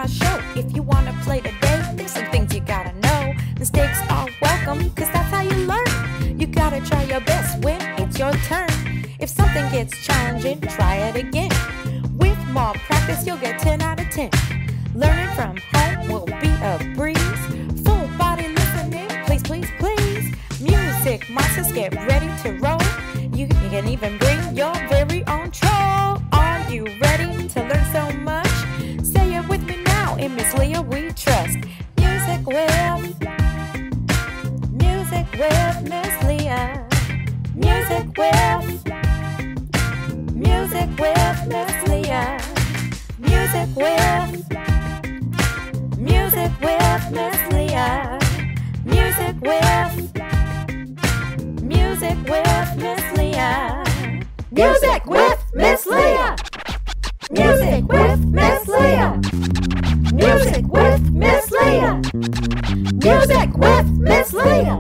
wanna show. If you wanna play today, there's some things you gotta know. Mistakes are welcome, cause that's how you learn. You gotta try your best when it's your turn. If something gets challenging, try it again. With more practice, you'll get 10 out of 10. Learning from home will be a breeze. Full body listening, please, please, please. Music monsters, get ready to roll. You can even bring your very own troll. Are you ready to learn so much? Say it with me now, in Miss Leah we trust. Music with Miss Leah. Music with Miss Leah. Music with Miss Leah. Music with Miss Leah. Music with Miss Leah. Music with Miss Leah. Music with Miss Leah. Music with Miss Leah.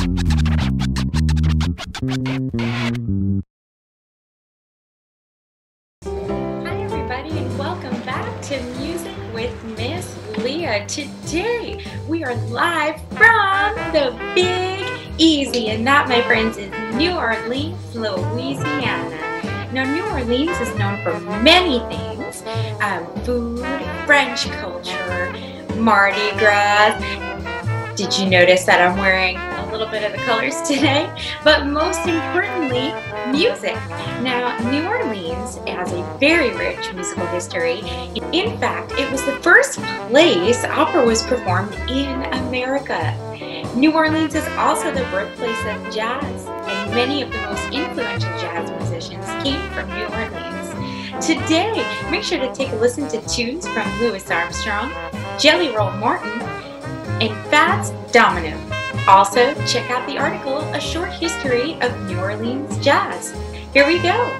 Hi everybody and welcome back to Music with Miss Leah. Today we are live from the Big Easy, and that, my friends, is New Orleans, Louisiana. Now, New Orleans is known for many things: food, French culture, Mardi Gras. Did you notice that I'm wearing a little bit of the colors today? But most importantly, music. Now, New Orleans has a very rich musical history. In fact, it was the first place opera was performed in America. New Orleans is also the birthplace of jazz, and many of the most influential jazz musicians came from New Orleans. Today, make sure to take a listen to tunes from Louis Armstrong, Jelly Roll Morton, and Fats Domino. Also, check out the article, A Short History of New Orleans Jazz. Here we go.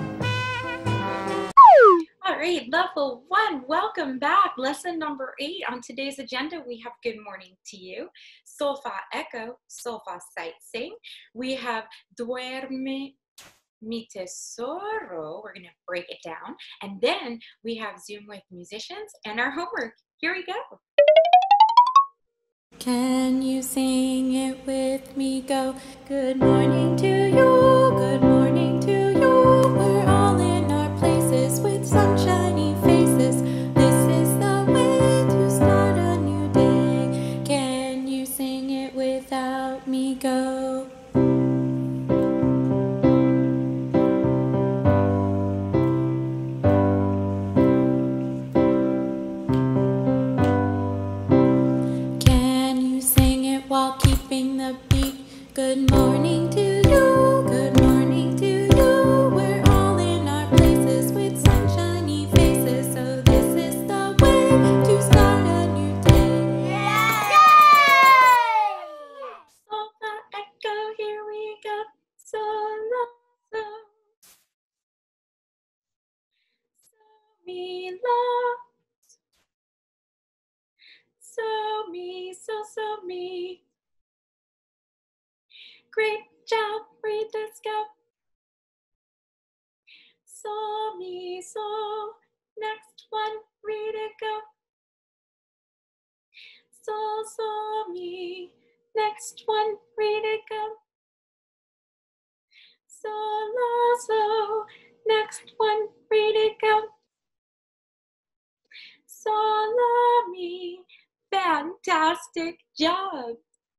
All right, level 1, welcome back. Lesson number 8. On today's agenda, we have Good Morning to You, Solfa Echo, Solfa Sightseeing. We have Duerme Mi Tesoro. We're going to break it down. And then we have Zoom with musicians and our homework. Here we go. Can you sing it with me? Go. Good morning to you, good morning to you. We're all in our places with sunshiny faces. This is the way to start a new day. Can you sing it without me? Go. While keeping the beat. Good morning to you, good morning to you. We're all in our places with sunshiny faces. So this is the way to start a new day. Yay! Solfa echo, here we go. Solo, so. So mi la. So mi, so mi. Great job, read this go. So mi, so. Next one, read it go. So mi. Next one, read it go. So la, so. Next one, read it go. So la mi. Fantastic job.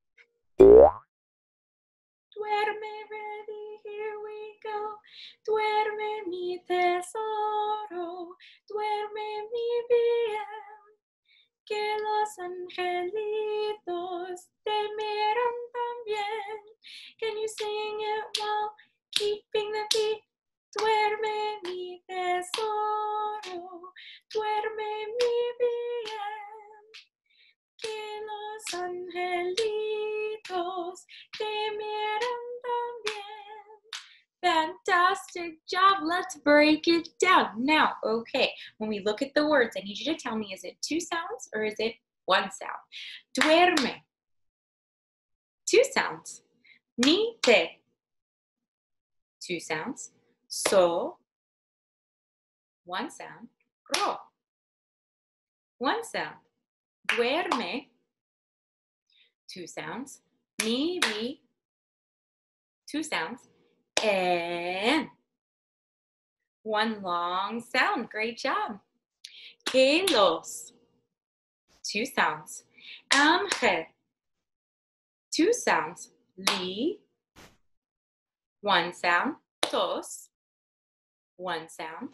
Duerme ready, here we go. Duerme mi tesoro, duerme mi bien. Que los angelitos te miran también. Can you sing it while keeping the beat? Duerme mi tesoro, duerme mi bien. Que los angelitos te miran también. Fantastic job. Let's break it down. Now, okay, when we look at the words, I need you to tell me, is it 2 sounds or is it 1 sound? Duerme. 2 sounds. Mi te. 2 sounds. So. 1 sound. Ro. 1 sound. Duerme, 2 sounds. Mi, re, 2 sounds. And 1 long sound. Great job. Que los, 2 sounds. Ángel, 2 sounds. Li, 1 sound. Tos, 1 sound.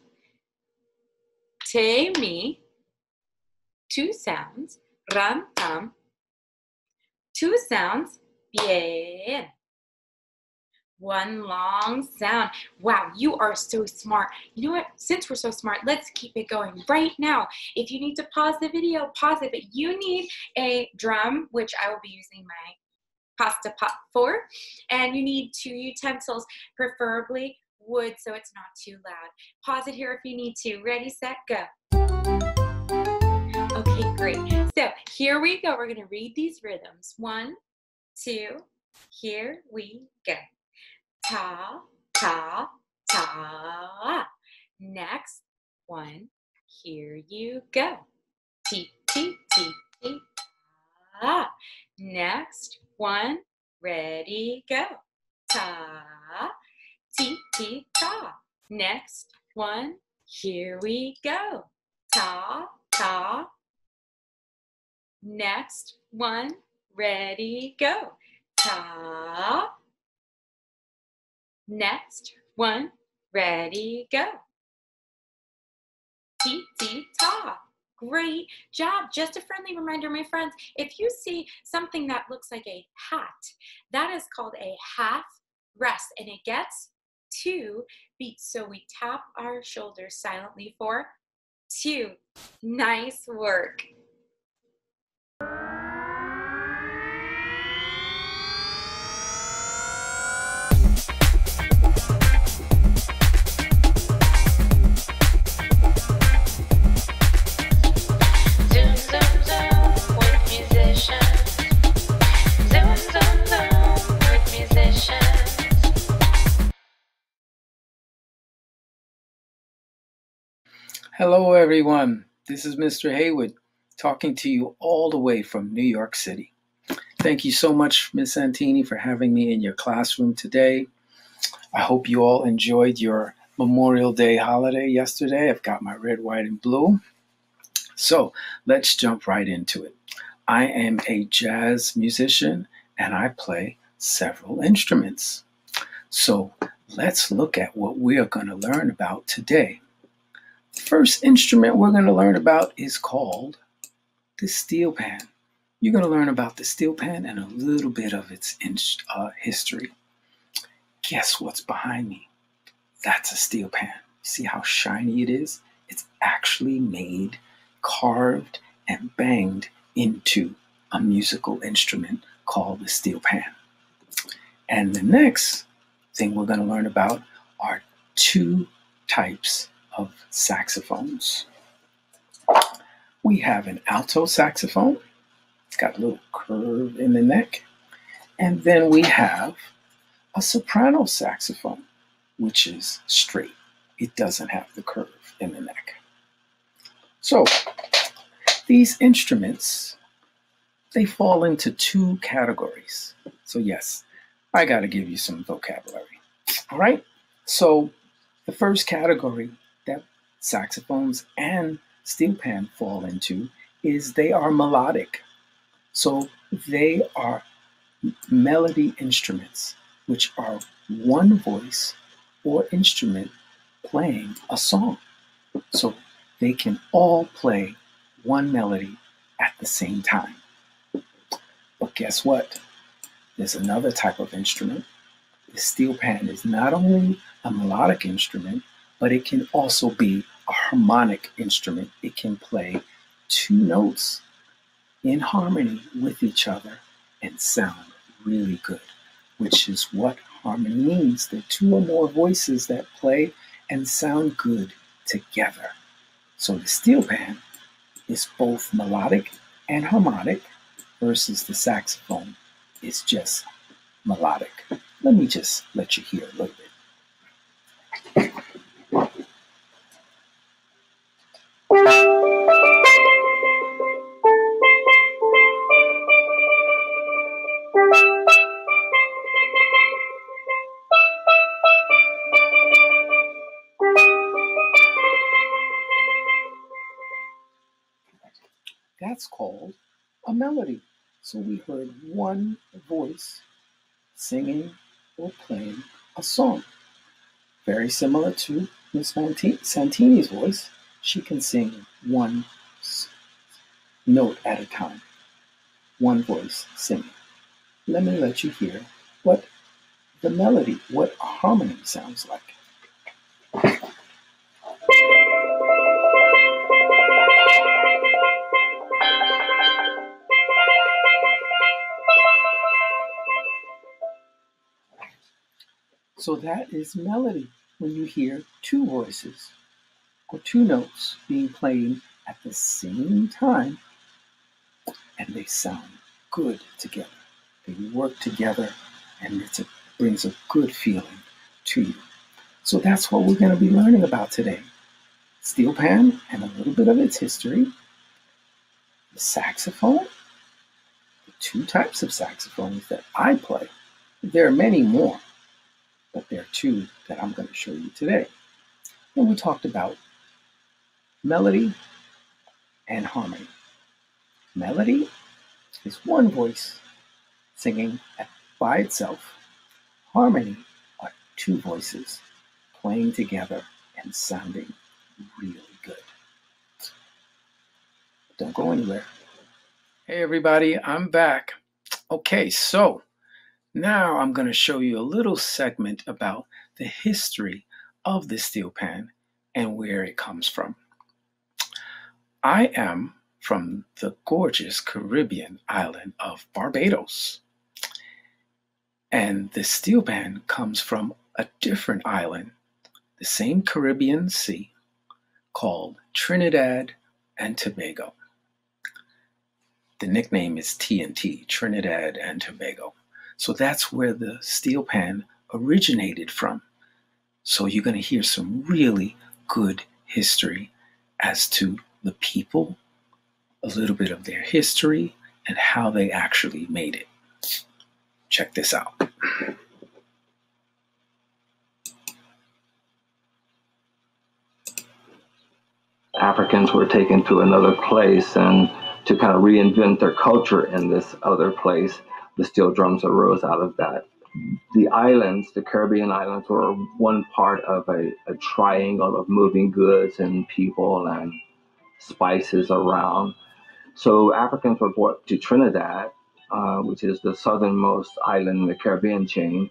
Te, mi, 2 sounds. Ram, tam, 2 sounds. Bien, 1 long sound. Wow, you are so smart. You know what? Since we're so smart, let's keep it going right now. If you need to pause the video, pause it. But you need a drum, which I will be using my pasta pot for. And you need 2 utensils, preferably wood so it's not too loud. Pause it here if you need to. Ready, set, go. Okay, great. So here we go. We're going to read these rhythms. 1, 2, here we go. Ta, ta, ta. Next one, here you go. Ti, ti, ti, ti, ta. Next one, ready, go. Ta, ti, ti, ta. Next one, here we go. Ta, ta. Next one, ready, go. Ta. Next one, ready, go. Ti, ti, ta. Great job. Just a friendly reminder, my friends, if you see something that looks like a hat, that is called a half rest, and it gets 2 beats. So we tap our shoulders silently for 2. Nice work. Hello everyone, this is Mr. Haywood talking to you all the way from New York City. Thank you so much, Ms. Santini, for having me in your classroom today. I hope you all enjoyed your Memorial Day holiday yesterday. I've got my red, white, and blue. So let's jump right into it. I am a jazz musician and I play several instruments. So let's look at what we are going to learn about today. The first instrument we're going to learn about is called the steel pan. You're going to learn about the steel pan and a little bit of its history. Guess what's behind me? That's a steel pan. See how shiny it is? It's actually made, carved, and banged into a musical instrument called the steel pan. And the next thing we're going to learn about are 2 types of saxophones. We have an alto saxophone. It's got a little curve in the neck. And then we have a soprano saxophone, which is straight. It doesn't have the curve in the neck. So these instruments, they fall into 2 categories. So yes, I got to give you some vocabulary. All right. So the first category that saxophones and steel pan fall into is they are melodic. So they are melody instruments, which are one voice or instrument playing a song. So they can all play one melody at the same time. But guess what? There's another type of instrument. The steel pan is not only a melodic instrument, but it can also be a harmonic instrument. It can play 2 notes in harmony with each other and sound really good, which is what harmony means. There are 2 or more voices that play and sound good together. So the steel pan is both melodic and harmonic versus the saxophone is just melodic. Let me just let you hear a little bit. that's called a melody. So we heard one voice singing or playing a song. Very similar to Miss Santini's voice. She can sing one note at a time, one voice singing. Let me let you hear what the melody, what harmony sounds like. So that is melody when you hear two voices or two notes being played at the same time and they sound good together. They work together and it brings a good feeling to you. So that's what we're going to be learning about today. Steel pan and a little bit of its history. The saxophone, the two types of saxophones that I play. There are many more, but there are two that I'm going to show you today. And we talked about melody and harmony. Melody is one voice singing by itself. Harmony are two voices playing together and sounding really good. Don't go anywhere. Hey everybody, I'm back. Okay, so now I'm going to show you a little segment about the history of the steel pan and where it comes from. I am from the gorgeous Caribbean island of Barbados. And the steel pan comes from a different island, the same Caribbean Sea, called Trinidad and Tobago. The nickname is TNT, Trinidad and Tobago. So that's where the steel pan originated from. So you're going to hear some really good history as to the people, a little bit of their history, and how they actually made it. Check this out. Africans were taken to another place, and to kind of reinvent their culture in this other place, the steel drums arose out of that. The islands, the Caribbean islands, were one part of a triangle of moving goods and people and spices around. So Africans were brought to Trinidad, which is the southernmost island in the Caribbean chain,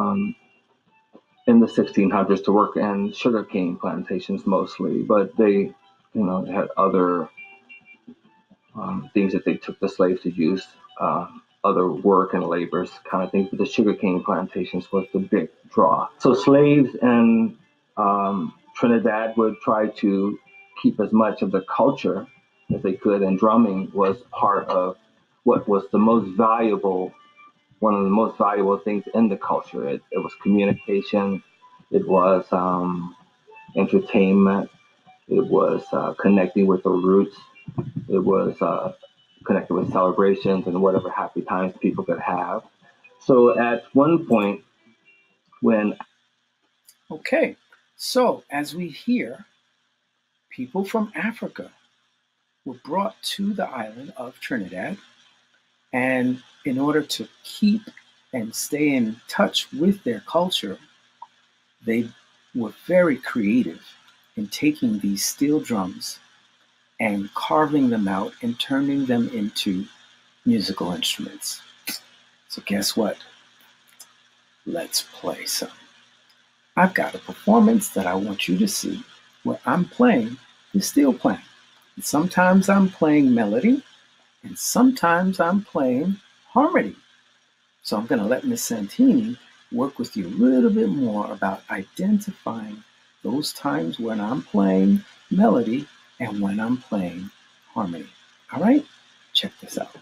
in the 1600s to work in sugarcane plantations mostly, but they, had other things that they took the slaves to use, other work and labors kind of things, but the sugarcane plantations was the big draw. So slaves in Trinidad would try to keep as much of the culture as they could, and drumming was part of what was the most valuable, one of the most valuable things in the culture. It was communication, it was entertainment, it was connecting with the roots, it was connected with celebrations and whatever happy times people could have. So at one point when... Okay, so as we hear, people from Africa were brought to the island of Trinidad, and in order to keep and stay in touch with their culture, they were very creative in taking these steel drums and carving them out and turning them into musical instruments. So guess what? Let's play some. I've got a performance that I want you to see where I'm playing the steel pan. And sometimes I'm playing melody, and sometimes I'm playing harmony. So I'm going to let Miss Santini work with you a little bit more about identifying those times when I'm playing melody and when I'm playing harmony. All right? Check this out.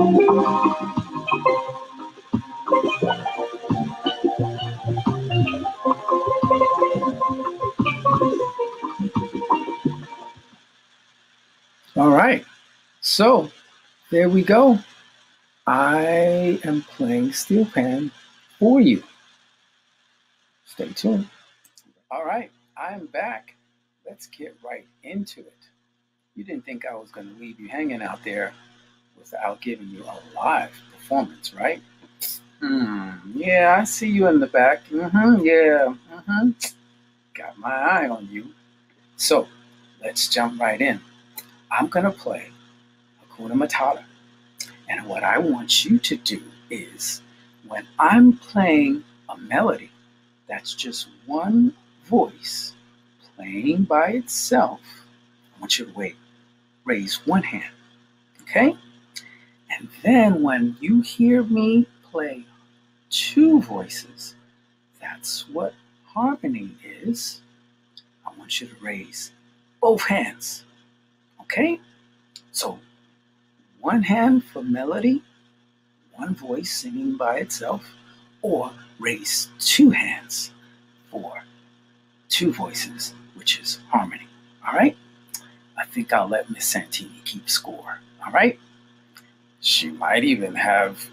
All right. So there we go. I am playing steel pan for you. Stay tuned. All right. I'm back. Let's get right into it. You didn't think I was going to leave you hanging out there without giving you a live performance, right? Yeah, I see you in the back. Yeah. Got my eye on you. So let's jump right in. I'm going to play Hakuna Matata. And what I want you to do is when I'm playing a melody, that's just one voice playing by itself, I want you to raise one hand, okay? And then when you hear me play two voices, that's what harmony is. I want you to raise both hands, okay? So one hand for melody, one voice singing by itself, or raise two hands for two voices, which is harmony. All right? I think I'll let Miss Santini keep score. All right? She might even have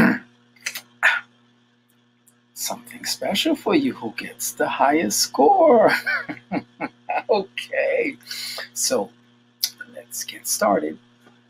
something special for you. Who gets the highest score? Okay. So let's get started.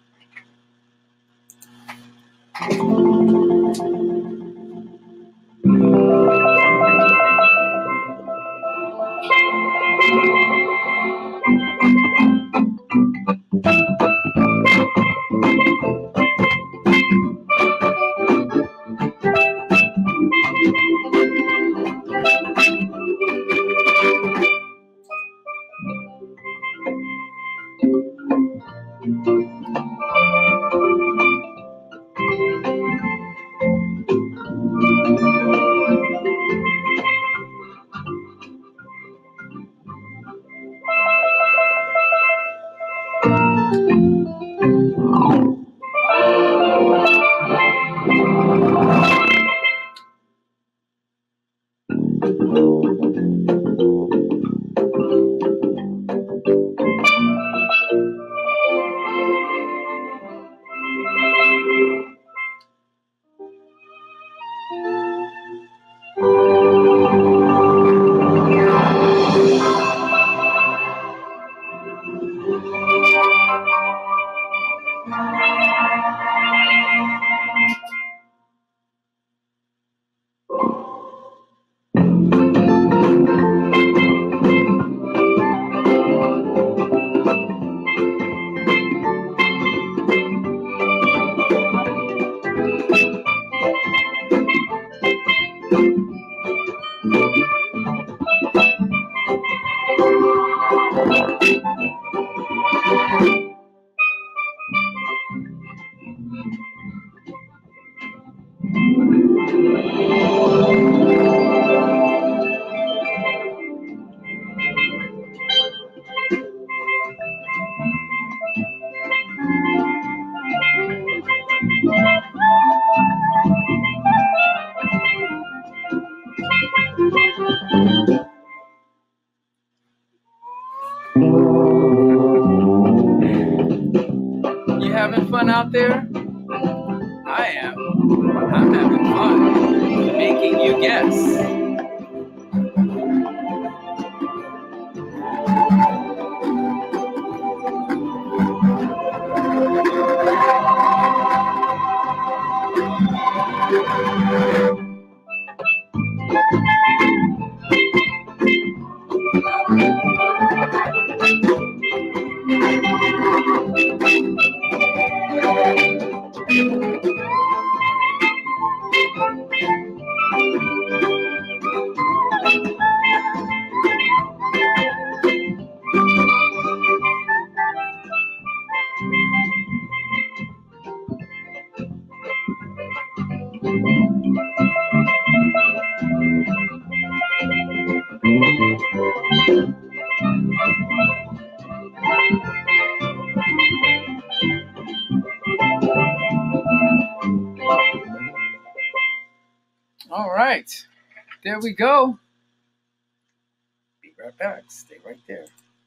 You having fun out there? I am. I'm having fun making you guess. right. There we go. Be right back. Stay right there.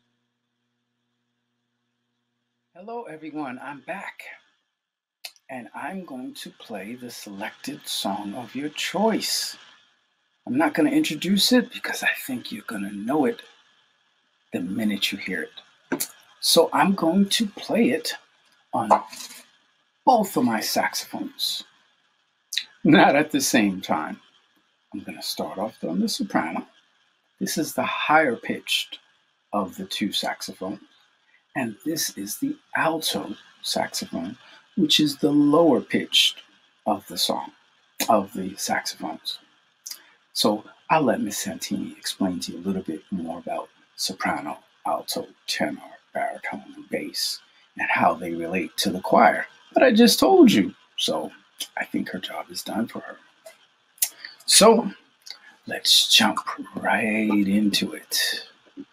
Hello, everyone. I'm back. And I'm going to play the selected song of your choice. I'm not going to introduce it because I think you're going to know it the minute you hear it. So I'm going to play it on both of my saxophones. Not at the same time. I'm going to start off on the soprano. This is the higher pitched of the two saxophones. And this is the alto saxophone, which is the lower pitched of the song, of the saxophones. So I'll let Miss Santini explain to you a little bit more about soprano, alto, tenor, baritone, and bass, and how they relate to the choir. But I just told you, so I think her job is done for her. So let's jump right into it.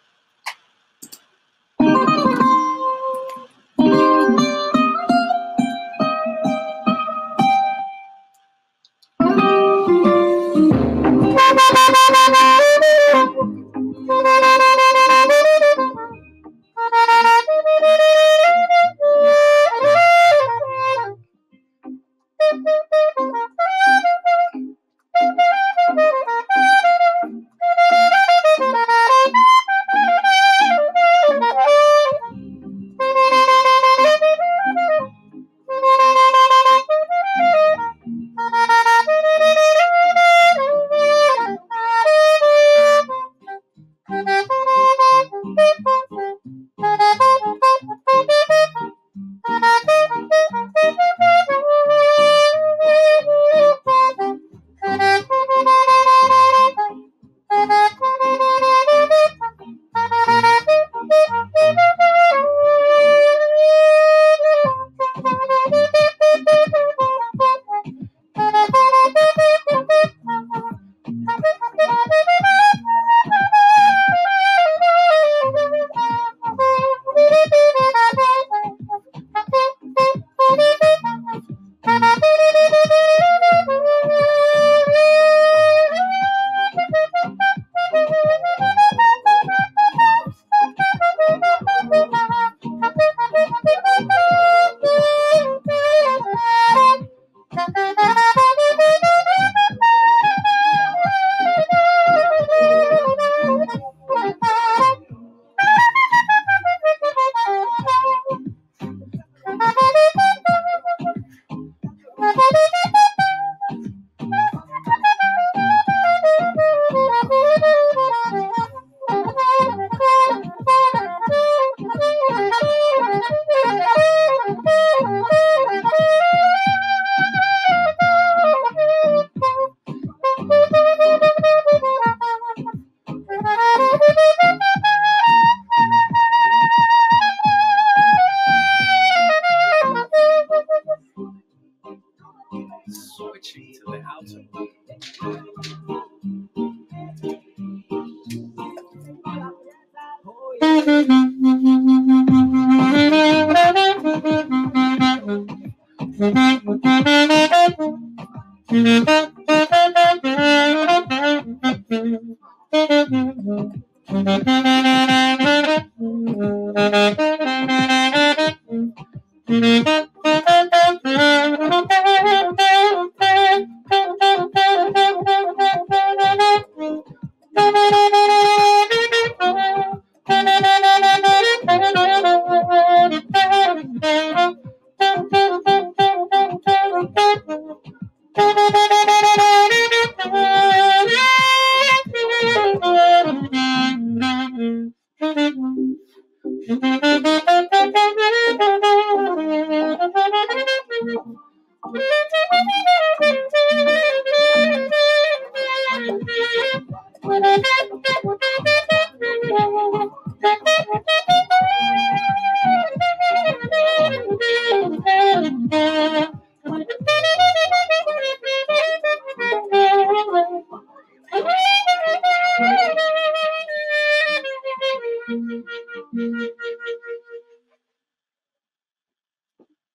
Switching to the alto.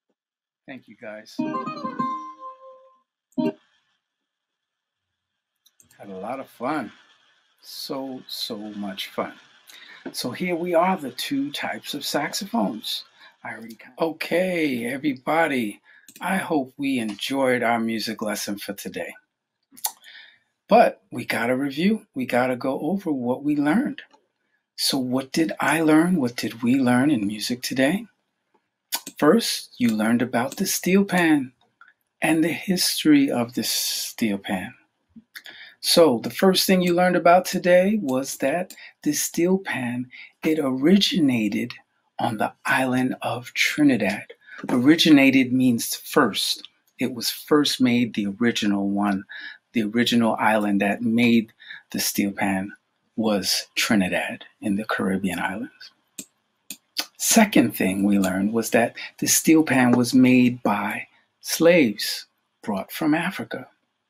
Thank you, guys. Had a lot of fun. So much fun. So here we are, the two types of saxophones. Okay, everybody. I hope we enjoyed our music lesson for today. But we got to review. We got to go over what we learned. So what did I learn? What did we learn in music today? First, you learned about the steel pan and the history of the steel pan. So the first thing you learned about today was that the steel pan, it originated on the island of Trinidad. Originated means first. It was first made, the original one. The original island that made the steel pan was Trinidad in the Caribbean islands. Second thing we learned was that the steel pan was made by slaves brought from Africa.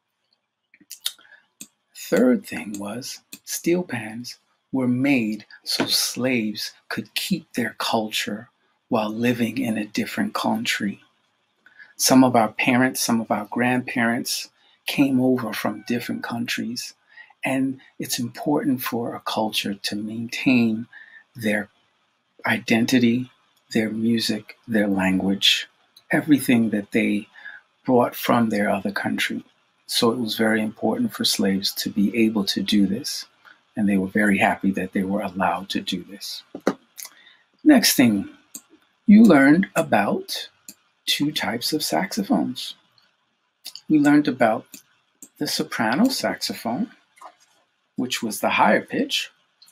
Third thing was steel pans were made so slaves could keep their culture while living in a different country. Some of our parents, some of our grandparents came over from different countries, and it's important for a culture to maintain their identity, their music, their language, everything that they brought from their other country. So it was very important for slaves to be able to do this, and they were very happy that they were allowed to do this. Next thing, you learned about two types of saxophones. We learned about the soprano saxophone, which was the higher pitch,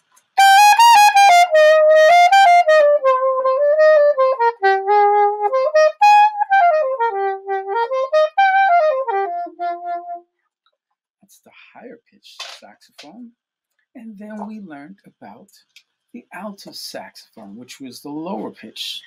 the higher pitched saxophone. And then we learned about the alto saxophone, which was the lower pitch.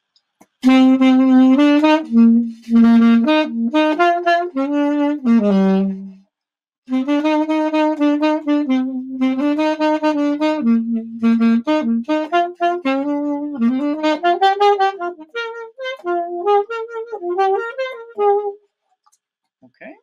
Okay.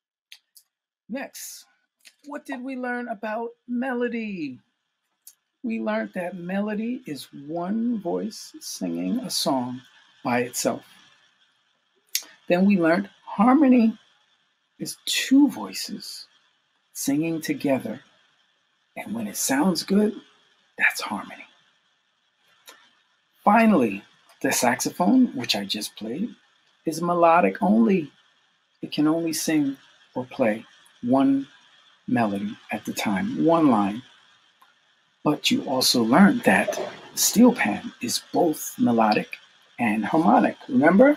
Next, what did we learn about melody? We learned that melody is one voice singing a song by itself. Then we learned harmony is two voices singing together. And when it sounds good, that's harmony. Finally, the saxophone, which I just played, is melodic only. It can only sing or play one melody at the time, one line. But you also learned that steel pan is both melodic and harmonic. Remember?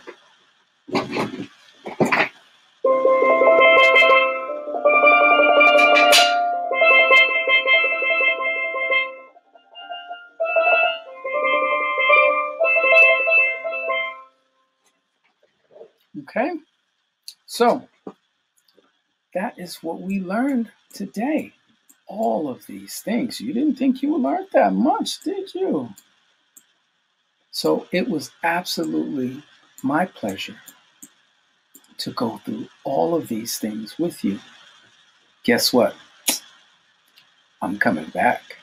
Okay, so that is what we learned today. All of these things. You didn't think you learned that much, did you? So it was absolutely my pleasure to go through all of these things with you. Guess what? I'm coming back.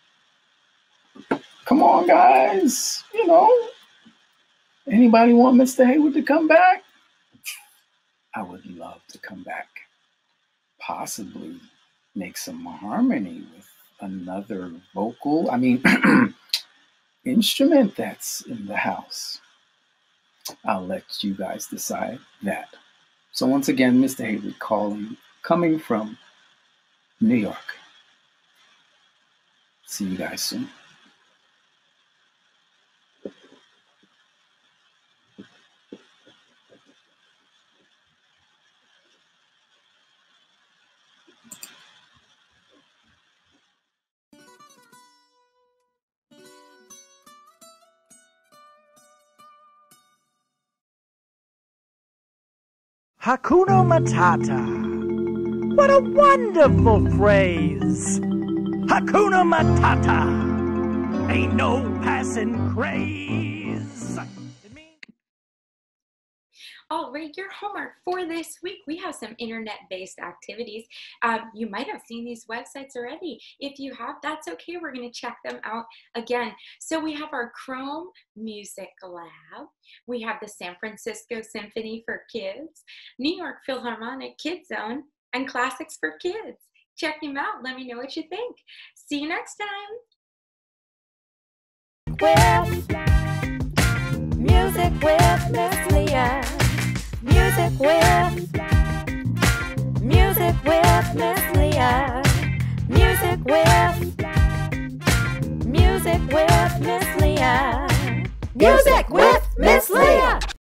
Come on, guys. You know, anybody want Mr. Haywood to come back? I would love to come back. Possibly make some harmony with another vocal, instrument that's in the house. I'll let you guys decide that. So once again, Mr. Haywood coming from New York. See you guys soon. Hakuna Matata. What a wonderful phrase. Hakuna Matata. Ain't no passing craze. All right, your homework for this week, we have some internet-based activities. You might have seen these websites already. If you have, that's okay. We're going to check them out again. So we have our Chrome Music Lab. We have the San Francisco Symphony for Kids, New York Philharmonic Kids Zone, and Classics for Kids. Check them out. Let me know what you think. See you next time. Music with Miss Leah. Music with Miss Leah. Music with Miss Leah. Music with Miss Leah.